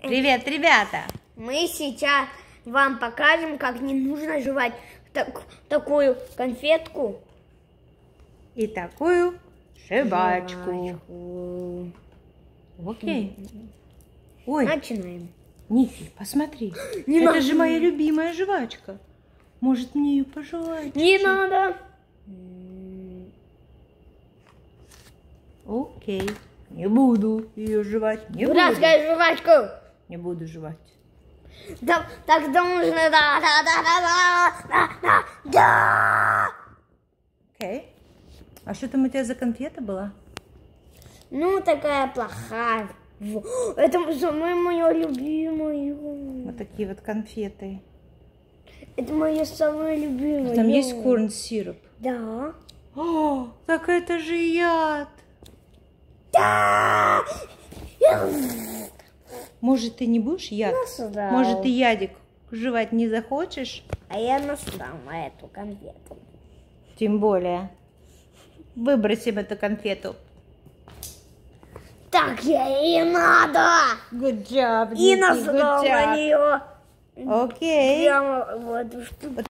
Привет, ребята! Мы сейчас вам покажем, как не нужно жевать такую конфетку И такую жвачку. Окей. Ой, Начинаем. Ники, посмотри. Не Это надо. же моя любимая жвачка. Может, мне ее пожевать? Не надо. Окей. Не буду ее жевать. Не буду. Дурацкая жвачку. Не буду жевать. Да, так нужно. Да. Окей. А что там у тебя за конфета была? Ну, такая плохая. Это самая моя любимая. Вот такие вот конфеты. Это моя самая любимая. Там есть корн-сироп. Да. О, так это же яд. Да. Может, ты не будешь яд? Насрал. Может, ты ядик жевать не захочешь? А я насрал на эту конфету. Тем более. Выбросим эту конфету. Так ей и надо. Good job, И Ники, насрал good на job. нее. Окей. Прямо в эту штуку.